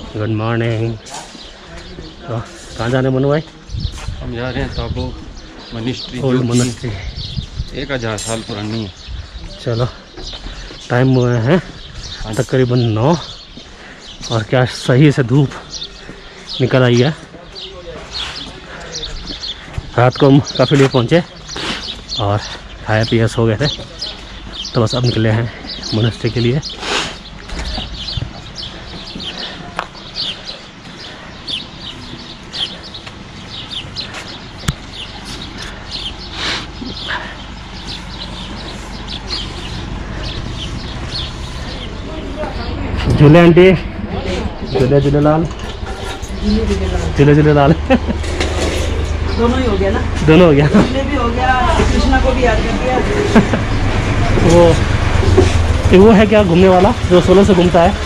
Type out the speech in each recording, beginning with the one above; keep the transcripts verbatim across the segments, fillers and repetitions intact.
Good morning. तो कहाँ जाने मनु भाई? हम जा रहे हैं ताबो मोनेस्ट्री, ओल्ड मोनेस्ट्री, एक हज़ार साल पुरानी है। चलो टाइम हुए हैं तकरीबन नौ, और क्या सही से धूप निकल आई है। रात को हम काफ़ी लेट पहुँचे और खाया पिया सो गए थे, तो बस अब निकले हैं मोनेस्ट्री के लिए। झूले आंटी, झूले झूलेलाल, झूले झूलेलाल दोनों ही हो गया ना, दोनों हो गया। झूले भी हो गया, कृष्णा को भी याद कर दिया। वो वो है क्या घूमने वाला जो सोलो से घूमता है?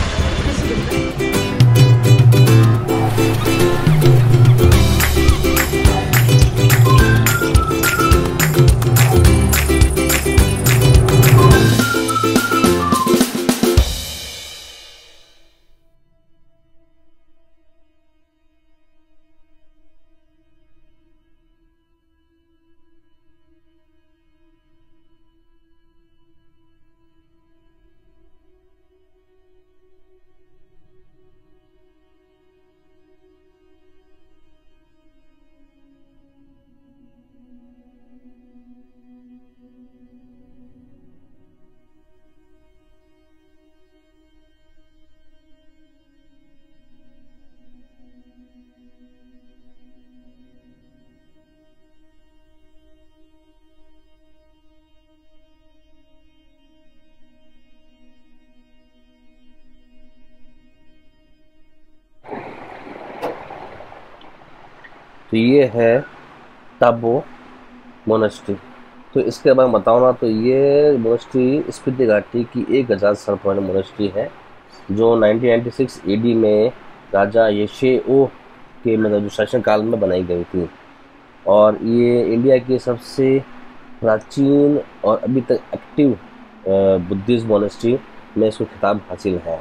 तो ये है ताबो मोनेस्ट्री। तो इसके बारे में बताऊँ ना, तो ये मोनेस्ट्री स्पीति घाटी की एक हज़ार साल पुरानी मोनेस्ट्री है, जो नाइनटीन नाइंटी सिक्स एडी में राजा येशेओ के मतलब शासन काल में बनाई गई थी। और ये इंडिया की सबसे प्राचीन और अभी तक एक्टिव बुद्धिस्ट मोनेस्ट्री में इसको खिताब हासिल है।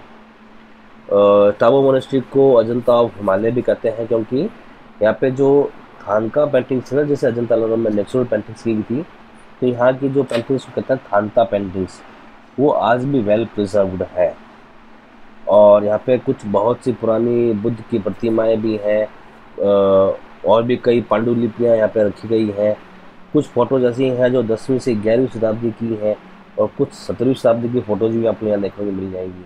ताबो मोनेस्ट्री को अजंता ऑफ हिमालय भी कहते हैं, क्योंकि यहाँ पे जो थानका पेंटिंग्स है ना, जैसे अजंता एलोरा में नेचुरल पेंटिंग्स की गई थी, तो यहाँ की जो पेंटिंग्स को कहते हैं थानका पेंटिंग्स, वो आज भी वेल प्रिजर्व्ड है। और यहाँ पे कुछ बहुत सी पुरानी बुद्ध की प्रतिमाएं भी हैं, और भी कई पांडुलिपियाँ यहाँ पे रखी गई हैं। कुछ फ़ोटोज ऐसी हैं जो दसवीं से ग्यारहवीं शताब्दी की हैं, और कुछ सत्रहवीं शताब्दी की फ़ोटोज भी आपको यहाँ देखने को मिल जाएंगी।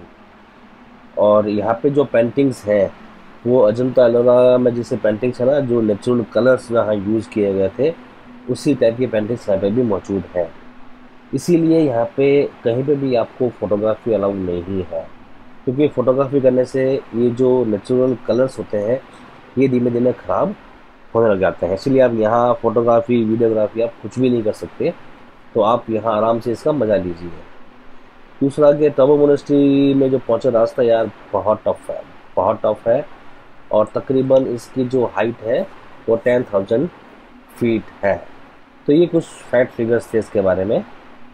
और यहाँ पे जो पेंटिंग्स हैं वो अजंता एलोरा में जैसे पेंटिंग्स है ना, जो नेचुरल कलर्स यहाँ यूज़ किए गए थे, उसी टाइप की पेंटिंग्स यहाँ पे भी मौजूद हैं। इसीलिए यहाँ पे कहीं पे भी आपको फ़ोटोग्राफी अलाउड नहीं है, क्योंकि फ़ोटोग्राफी करने से ये जो नेचुरल कलर्स होते हैं ये धीमे धीमे ख़राब होने लग जाते हैं। इसलिए आप यहाँ फ़ोटोग्राफी, वीडियोग्राफी आप कुछ भी नहीं कर सकते। तो आप यहाँ आराम से इसका मज़ा लीजिए। दूसरा कि ताबो मोनेस्ट्री में जो पहुँचा रास्ता यार बहुत टफ है, बहुत टफ है। और तकरीबन इसकी जो हाइट है वो टेन थाउजेंड फीट है। तो ये कुछ फैक्ट फिगर्स थे इसके बारे में।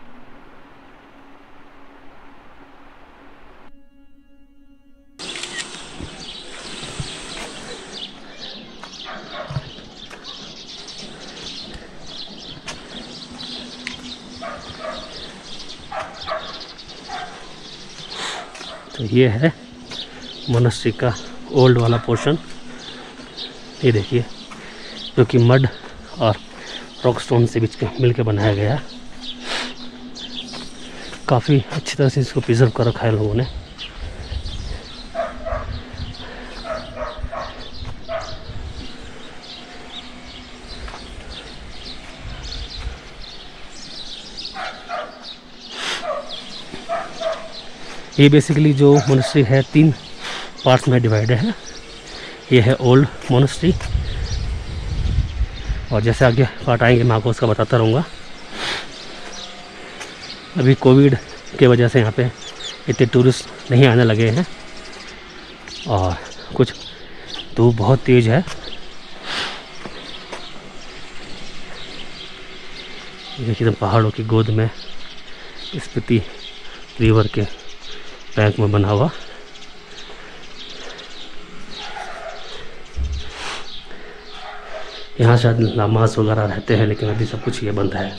तो ये है मोनेस्ट्री का ओल्ड वाला पोर्शन। ये देखिए, जो कि मड और रॉक स्टोन से बीच मिल के बनाया गया है। काफ़ी अच्छी तरह से इसको प्रिजर्व कर रखा है लोगों ने। ये बेसिकली जो मोनेस्ट्री है तीन पार्ट्स में डिवाइडेड है। ये है ओल्ड मोनेस्ट्री, और जैसे आगे पार्ट आएंगे मैं आपको उसका बताता रहूँगा। अभी कोविड के वजह से यहाँ पे इतने टूरिस्ट नहीं आने लगे हैं, और कुछ धूप बहुत तेज़ है। देखिए एकदम पहाड़ों की गोद में स्पीति रिवर के बैंक में बना हुआ। यहाँ शायद लामास वगैरह रहते हैं, लेकिन अभी सब कुछ ये बंद है।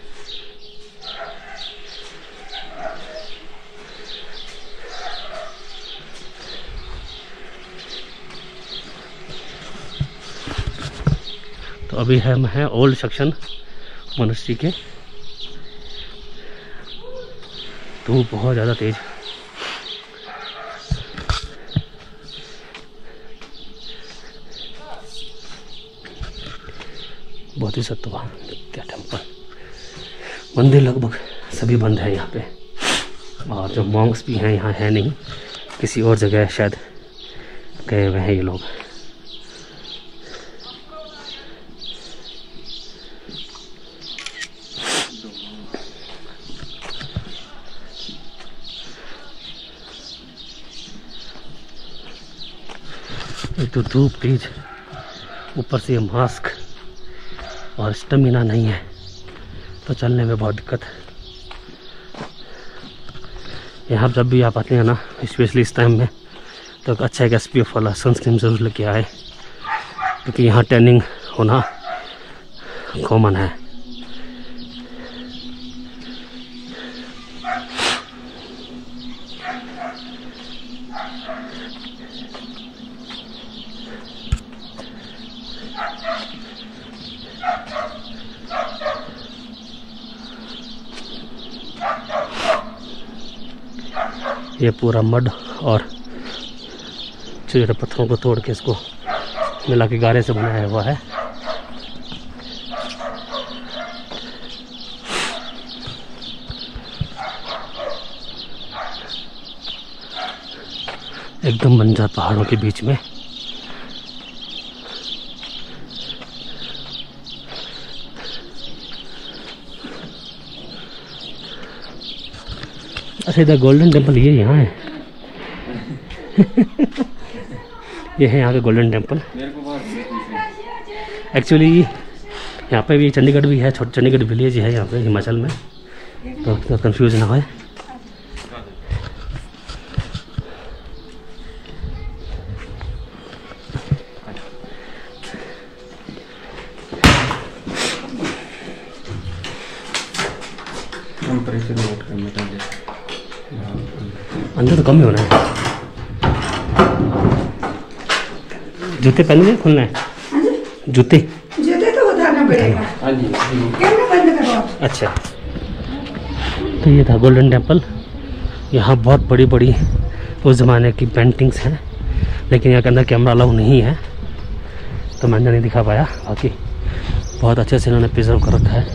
तो अभी हम हैं ओल्ड सेक्शन मोनेस्ट्री के। धूप बहुत ज़्यादा तेज, बहुत ही सत्वा क्या टेम्पल। मंदिर लगभग सभी बंद है यहाँ पे, और जो मॉन्क्स भी हैं यहाँ है नहीं, किसी और जगह शायद गए हुए हैं ये लोग। एक तो धूप तेज, ऊपर से ये मास्क, और स्टेमिना नहीं है तो चलने में बहुत दिक्कत है। यहाँ जब भी आप आते हैं ना, स्पेशली इस टाइम में, तो अच्छा एक एस पी एफ वाला सनस्क्रीन ज़रूर लेके आए, क्योंकि यहाँ टैनिंग होना कॉमन है। ये पूरा मड और छोटे छोटे पत्थरों को तोड़ के इसको मिला के गारे से बनाया हुआ है। एकदम बंजर पहाड़ों के बीच में। अच्छा, इधर गोल्डन टेम्पल ये यहाँ है। ये है यहाँ का गोल्डन टेम्पल। एक्चुअली यहाँ पे भी चंडीगढ़ भी है, छोटा चंडीगढ़ विलेज है यहाँ पे हिमाचल में, तो, तो कंफ्यूज ना हो। अंदर तो कम ही होना है। जूते पहने हैं, खुलना है जूते जूते तो उतारना पड़ेगा। कैमरा बंद करो। अच्छा, तो ये था गोल्डन टेम्पल। यहाँ बहुत बड़ी बड़ी उस ज़माने की पेंटिंग्स हैं, लेकिन यहाँ के अंदर कैमरा अलाउ नहीं है, तो मैंने नहीं दिखा पाया। बाकी बहुत अच्छे से इन्होंने प्रिजर्व कर रखा है।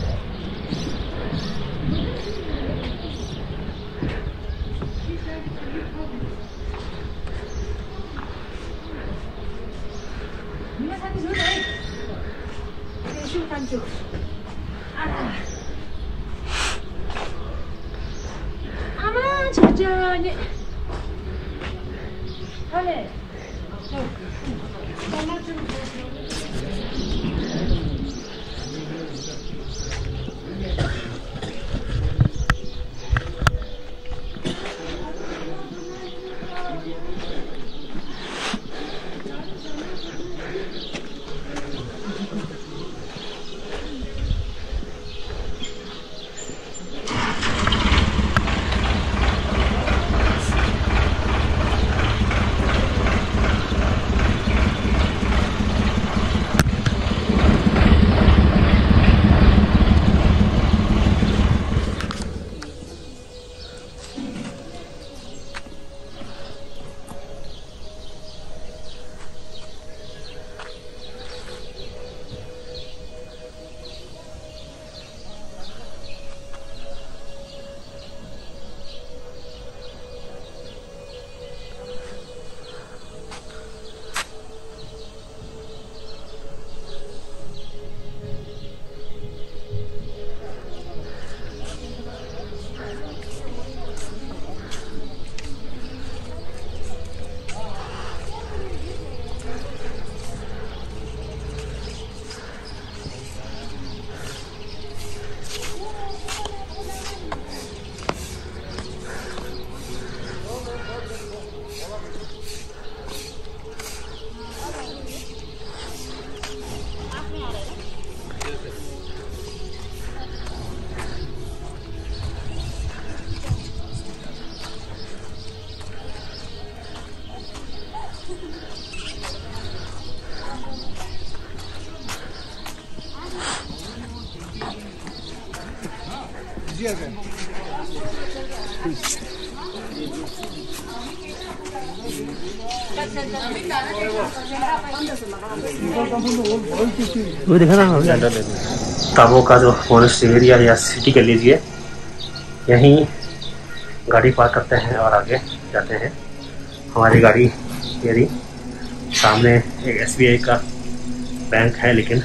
वो देखा ना ताबो का जो मोनेस्ट्री एरिया या सिटी कह लीजिए, यहीं गाड़ी पार्क करते हैं और आगे जाते हैं। हमारी गाड़ी यदि सामने एक एस बी आई का बैंक है, लेकिन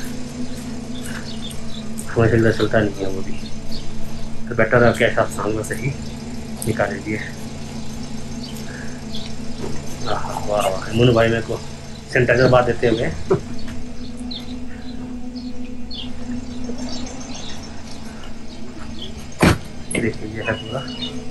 हमें से चलता नहीं है वो भी, तो बेटर है क्या आप सामने से ही निकाल लीजिए। वाह वाह, मुन्नू भाई मेरे को सैनिटाइजर बात देते हुए देखिए ये है पूरा।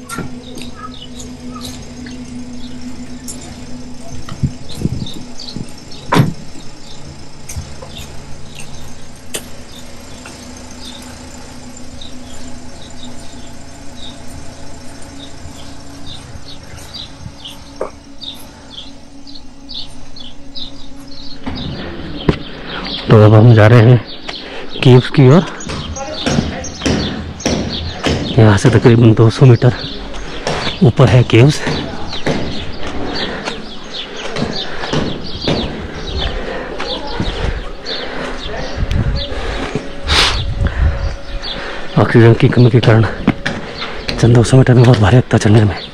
तो अब हम जा रहे हैं केव्स की ओर। यहाँ से तकरीबन दो सौ मीटर ऊपर है केव्स। ऑक्सीजन की कमी के कारण चंद दो सौ मीटर में बहुत भारी लगता चलने में।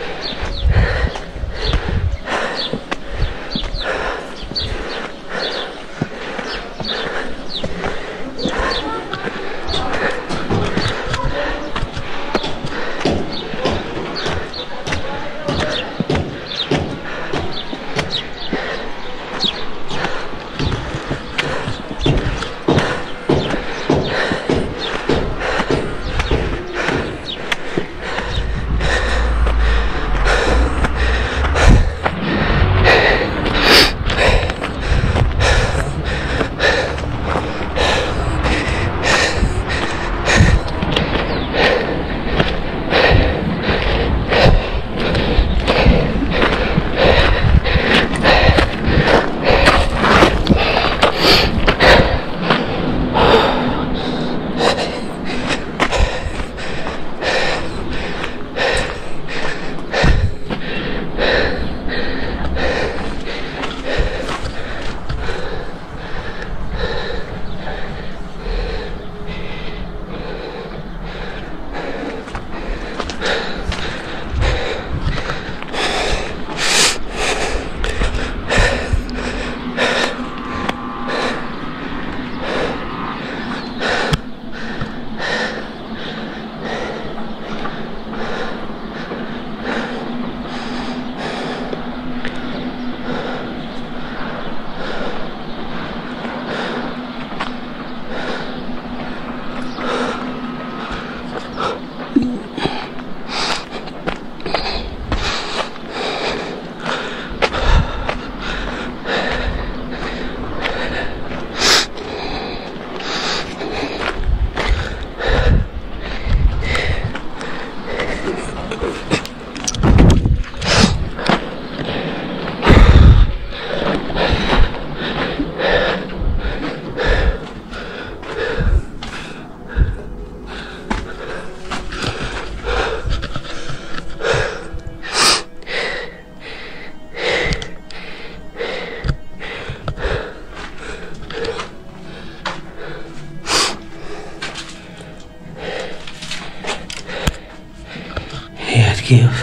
केव्स।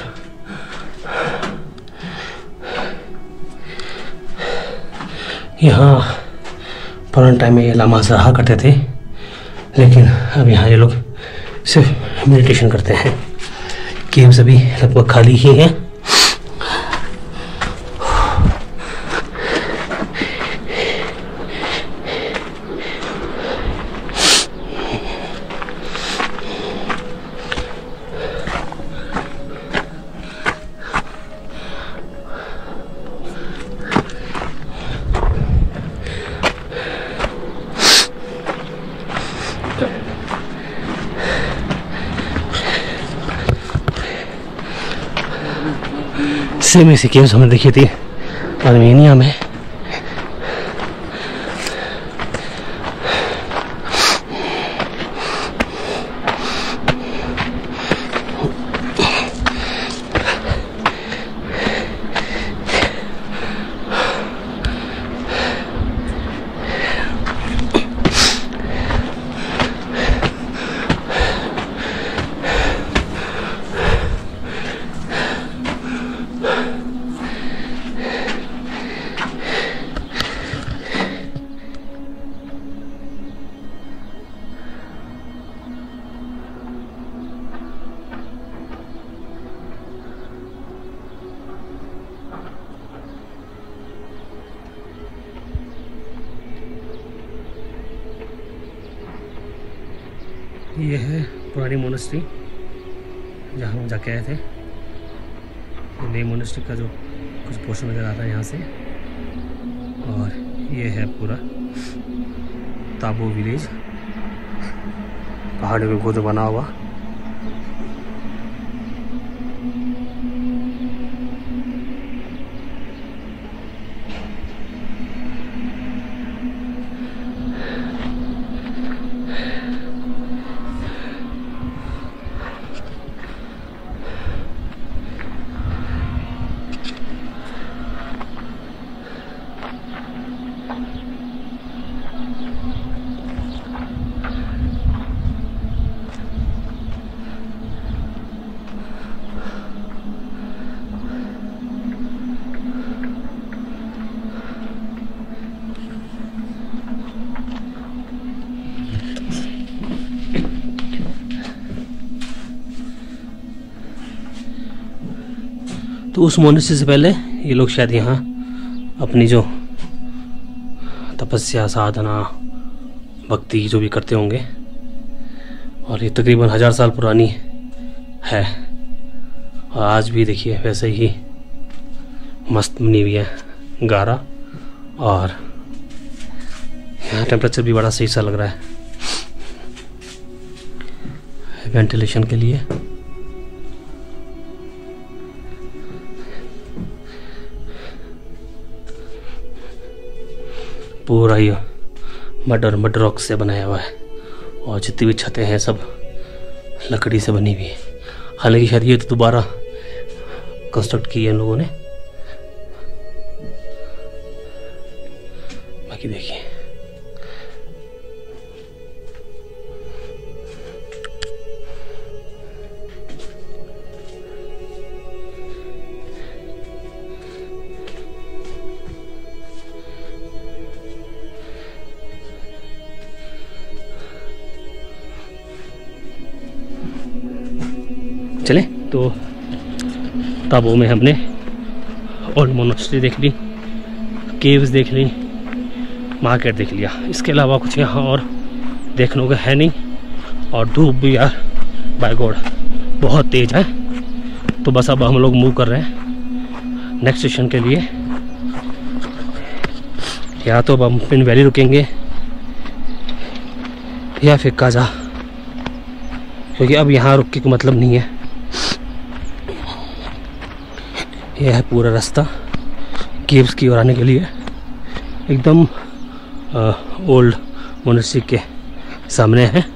यहाँ पुराने टाइम में ये लामाज रहा करते थे, लेकिन अब यहाँ ये लोग सिर्फ मेडिटेशन करते हैं। केव्स अभी लगभग खाली ही हैं। सेम ऐसी केव्स हमने देखी थी आर्मेनिया में। ये है पुरानी मोनेस्ट्री जहाँ हम जाके आए थे। नई मोनेस्ट्री का जो कुछ पोर्शन नज़र आ रहा है यहाँ से, और ये है पूरा ताबो विलेज पहाड़ों के गोद में बना हुआ। तो उस मोनेस्ट्री से पहले ये लोग शायद यहाँ अपनी जो तपस्या, साधना, भक्ति जो भी करते होंगे, और ये तकरीबन हजार साल पुरानी है। और आज भी देखिए वैसे ही मस्त बनी हुई है गारा, और यहाँ टेम्परेचर भी बड़ा सही सा लग रहा है वेंटिलेशन के लिए। पूरा ही मड और मड रॉक से बनाया हुआ है, और जितनी भी छतें हैं सब लकड़ी से बनी हुई है। हालांकि शायद ये तो दोबारा कंस्ट्रक्ट की है इन लोगों ने। बाकी देखिए चले। तो ताबो में हमने ओल्ड मोनेस्ट्री देख ली, केव्स देख ली, मार्केट देख लिया। इसके अलावा कुछ यहाँ और देखने को है नहीं, और धूप भी यार बाय गॉड बहुत तेज़ है। तो बस अब हम लोग मूव कर रहे हैं नेक्स्ट स्टेशन के लिए। या तो अब हम पिन वैली रुकेंगे या फिर काजा, क्योंकि अब यहाँ रुक के कोई मतलब नहीं है। यह है पूरा रास्ता केव्स की ओर आने के लिए, एकदम ओल्ड मोनेस्ट्री के सामने है।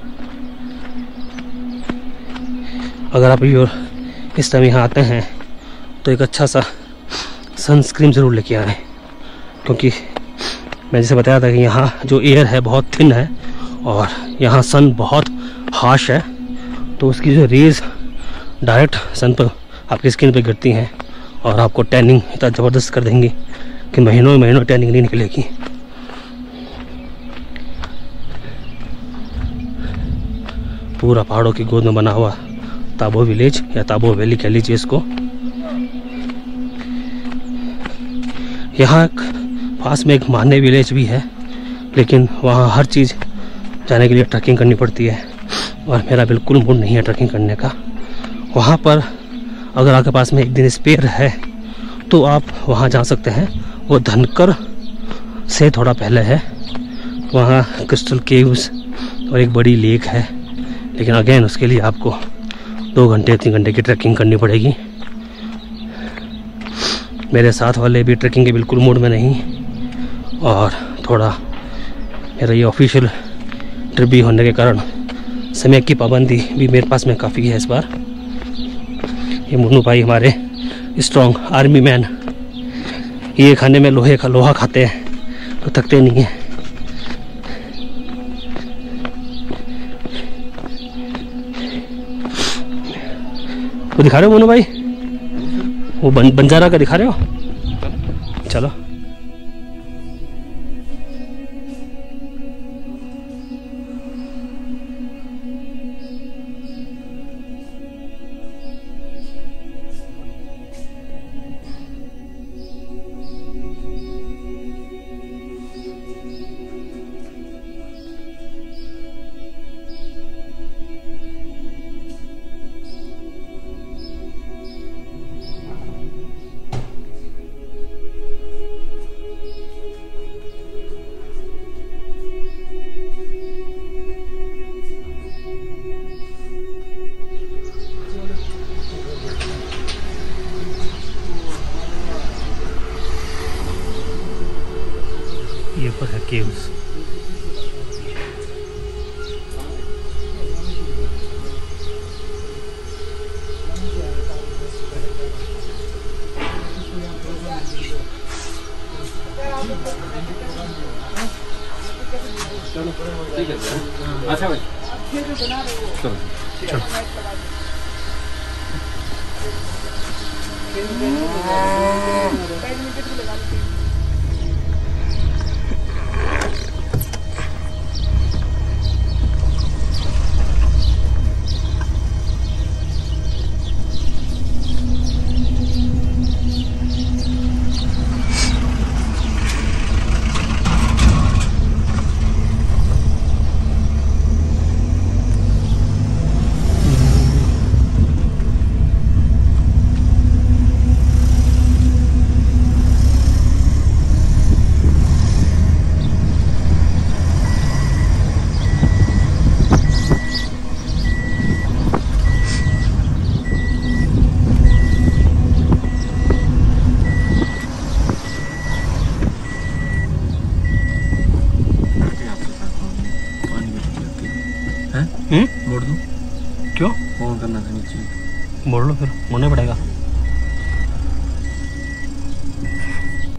अगर आप ये इस टाइम यहाँ आते हैं तो एक अच्छा सा सनस्क्रीन ज़रूर लेके आएँ, क्योंकि मैं जैसे बताया था कि यहाँ जो एयर है बहुत थिन है, और यहाँ सन बहुत हार्श है, तो उसकी जो रेज़ डायरेक्ट सन पर आपकी स्किन पे गिरती हैं, और आपको टैनिंग इतना ज़बरदस्त कर देंगी कि महीनों महीनों टैनिंग नहीं निकलेगी। पूरा पहाड़ों की गोद में बना हुआ ताबो विलेज या ताबो वैली कह लीजिए इसको। यहाँ पास में एक माने विलेज भी है, लेकिन वहाँ हर चीज़ जाने के लिए ट्रैकिंग करनी पड़ती है, और मेरा बिल्कुल मूड नहीं है ट्रैकिंग करने का। वहाँ पर अगर आपके पास में एक दिन स्पेयर है तो आप वहाँ जा सकते हैं। वो धनकर से थोड़ा पहले है, वहाँ क्रिस्टल केव्स और एक बड़ी लेक है, लेकिन अगेन उसके लिए आपको दो घंटे तीन घंटे की ट्रैकिंग करनी पड़ेगी। मेरे साथ वाले भी ट्रैकिंग के बिल्कुल मूड में नहीं, और थोड़ा मेरा ये ऑफिशियल ट्रिप भी होने के कारण समय की पाबंदी भी मेरे पास में काफ़ी है इस बार। ये मोनू भाई हमारे स्ट्रॉन्ग आर्मी मैन, ये खाने में लोहे का लोहा खाते हैं तो थकते नहीं हैं। वो दिखा रहे हो मोनू भाई, वो बन, बंजारा का दिखा रहे हो? चलो ऊपर है केव्स। चलो ठीक है। अच्छा भाई चलो चलो मोड़ दूं? क्यों फोन करना था नीचे। मोड़ लो, फिर मोड़ना पड़ेगा।